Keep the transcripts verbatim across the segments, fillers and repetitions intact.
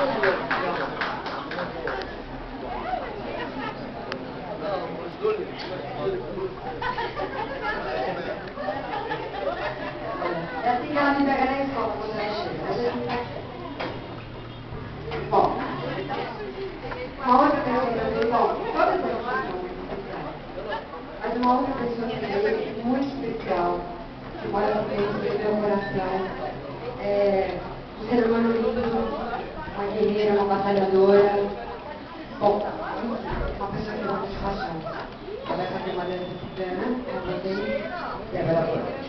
É assim que ela me pega na escola quando ela chega. Bom, uma outra pessoa também, bom, todas as pessoas são muito especiais. Mas uma outra pessoa também muito especial, que mora dentro do meu coração, é um ser humano lindo, uma guerreira, uma batalhadora. Bom, uma pessoa que eu amo de paixão. Ela vai fazer uma dança cigana com vocês e agora boa.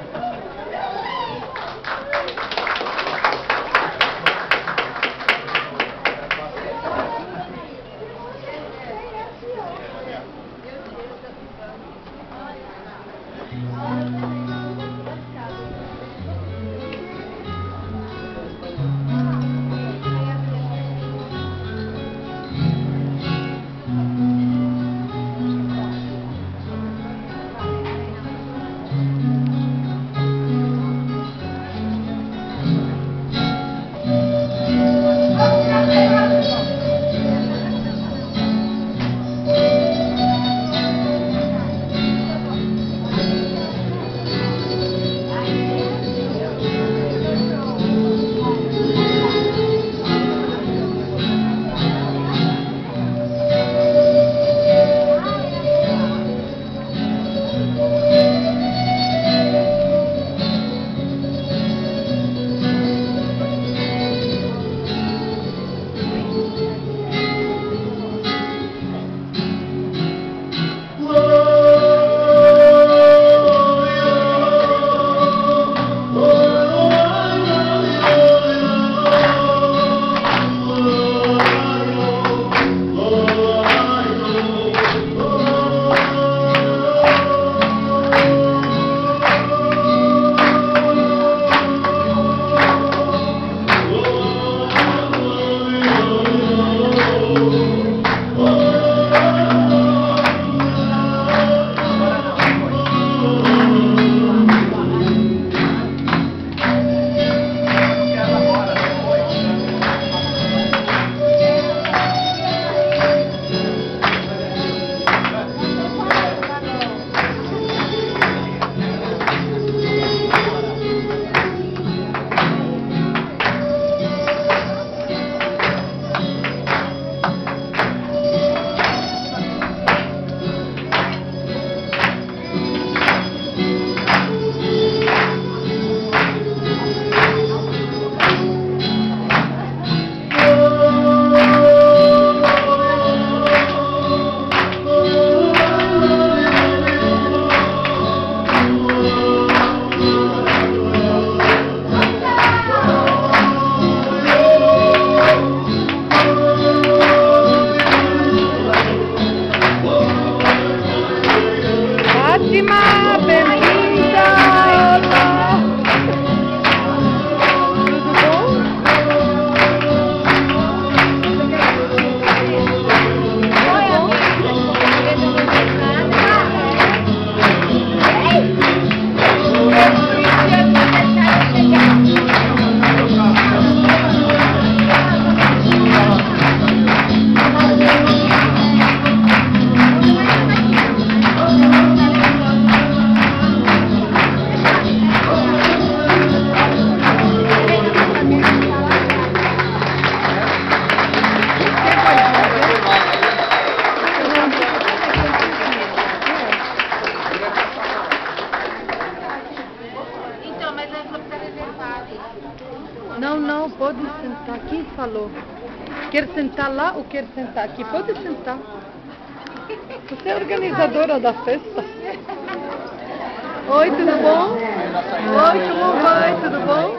Fátima, bem-vinda! Não, não, pode sentar. Quem falou? Quer sentar lá ou quer sentar aqui? Pode sentar. Você é organizadora da festa? Oi, tudo bom? Oi, como vai? Tudo bom?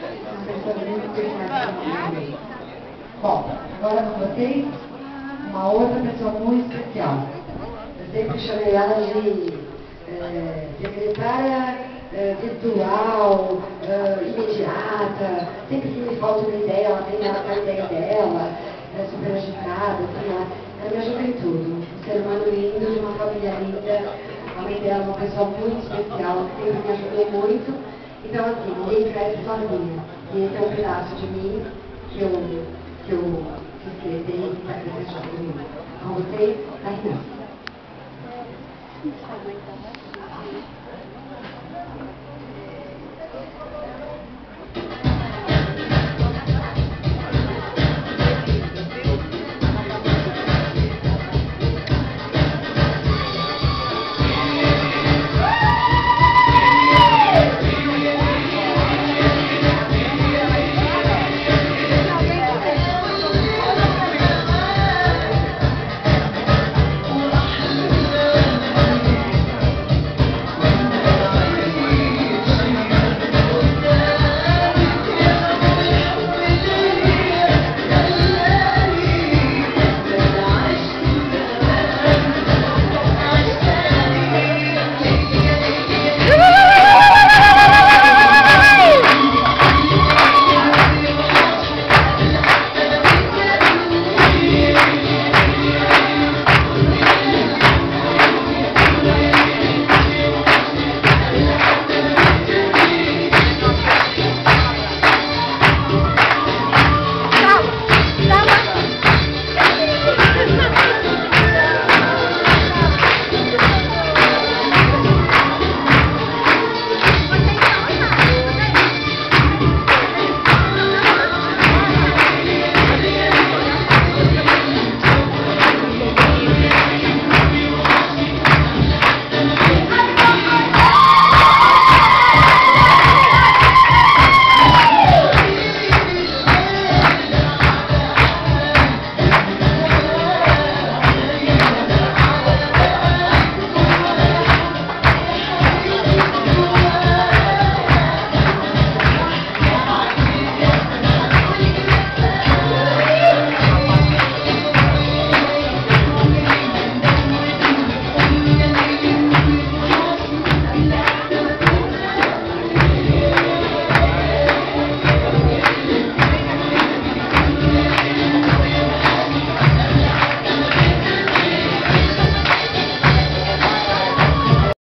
Bom, agora com vocês, uma outra pessoa muito especial. Eu sempre chamei ela de é, secretária é, virtual, é, imediata. Sempre que me falta uma ideia, ela vem ela com a ideia dela, é super agitada, assim, ela é a minha juventude. Um ser humano lindo, de uma família linda. A mãe dela é uma pessoa muito especial, que sempre me ajudou muito. Então, assim, ninguém cresce sozinha. E esse é um pedaço de mim que eu que eu quis querer ter e estar presente junto com vocês, a Renan.